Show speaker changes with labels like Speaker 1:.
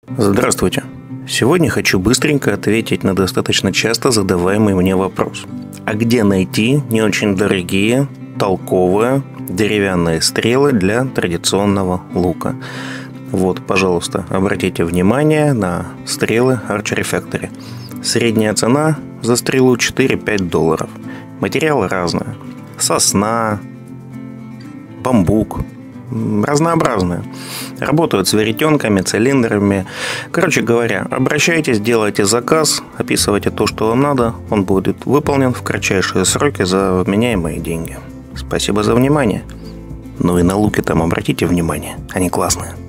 Speaker 1: Здравствуйте. Сегодня хочу быстренько ответить на достаточно часто задаваемый мне вопрос. А где найти не очень дорогие, толковые деревянные стрелы для традиционного лука? Вот, пожалуйста, обратите внимание на стрелы Archery Factory. Средняя цена за стрелу $4-5. Материалы разные. Сосна, бамбук. Разнообразные. Работают с веретенками, цилиндрами. Короче говоря, обращайтесь, делайте заказ, описывайте то, что вам надо. Он будет выполнен в кратчайшие сроки за вменяемые деньги. Спасибо за внимание. Ну и на луки там обратите внимание. Они классные.